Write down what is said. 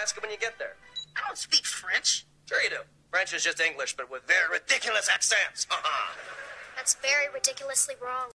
ask him when you get there. I don't speak French. Sure you do. French is just English, but with very ridiculous accents. That's very ridiculously wrong.